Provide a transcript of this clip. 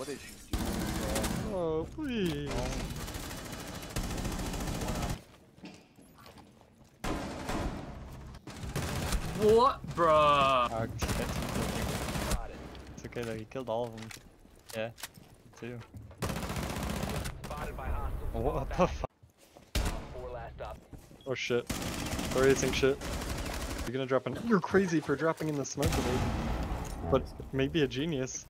what is she doing, bro? Oh, please. What, bruh? Oh, it's okay though, you killed all of them. Yeah, too. What the fuck? Oh shit. Or racing shit. You're gonna drop an- You're crazy for dropping in the smoke with it. But maybe a genius.